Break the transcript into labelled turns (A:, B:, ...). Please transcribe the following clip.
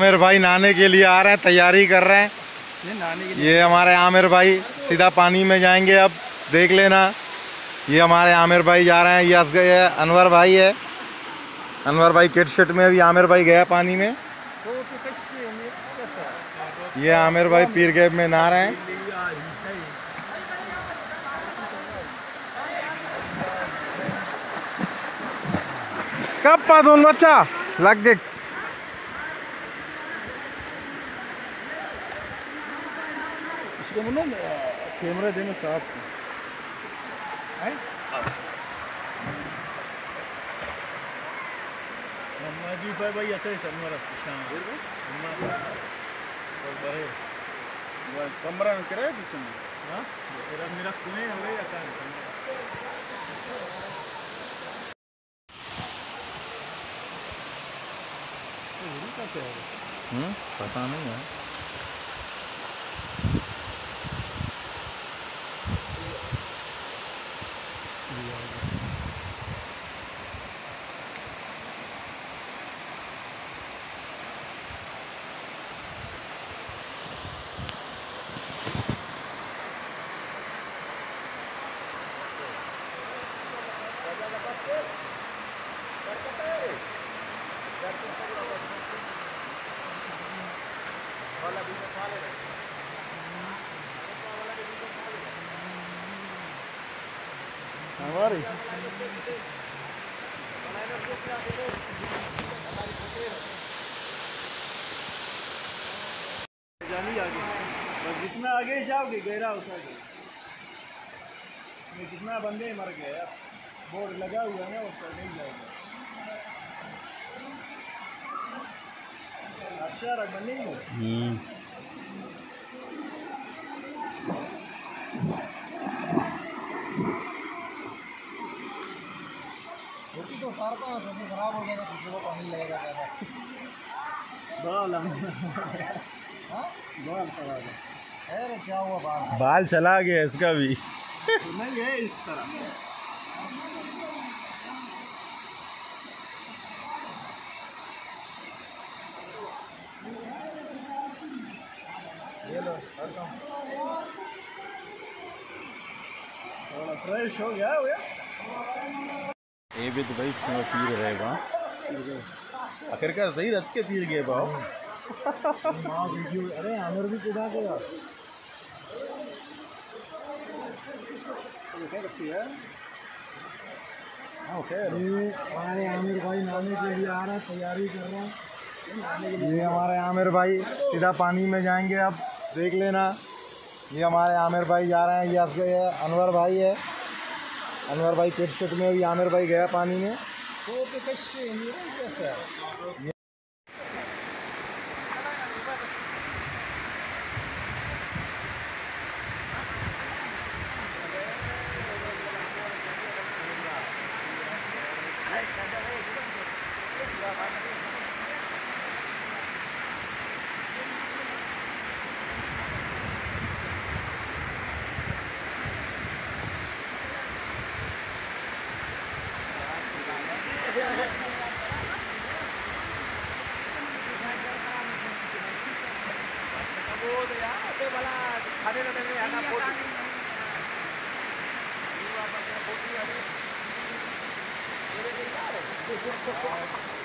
A: आमिर भाई नहाने के लिए आ रहे हैं, तैयारी कर रहे हैं। ये हमारे आमिर भाई सीधा पानी में जाएंगे अब, देख लेना। ये हमारे आमिर भाई जा रहे हैं। ये ये अनवर भाई है। अनवर भाई किट शिट में, अभी आमिर भाई गया पानी में। ये आमिर भाई पीर गैब में नहा रहे हैं। कब पादून बच्चा लग गए। कैमरा देना साफ है। भाई अच्छा कमरा में कराया मेरा कुएं पता नहीं है। हमारी जानी आगे, बस जितना आगे जाओगे गहरा होता है। कितना बंदे मर गए यार, बोर्ड लगा हुआ है उस पर नहीं जाएगा। अच्छा रख बंदे ही तो खराब हो गया, किसी को पानी लगेगा क्या हुआ? बाल चला गया इसका भी। नहीं है इस तरह। ये लो थोड़ा फ्रेश हो गया ये भी तो भाई पीर रहेगा। आखिरकार सही रख के पीर गए भाव। अरे आमिर भी कुदा गया। हमारे आमिर भाई नहाने के लिए आ रहा है, तैयारी कर रहे हैं। ये हमारे आमिर भाई सीधा पानी में जाएंगे अब, देख लेना। ये हमारे आमिर भाई जा रहे हैं। ये अनवर भाई है। अनवर भाई किट शिट में, अभी आमिर भाई गया पानी में। खाने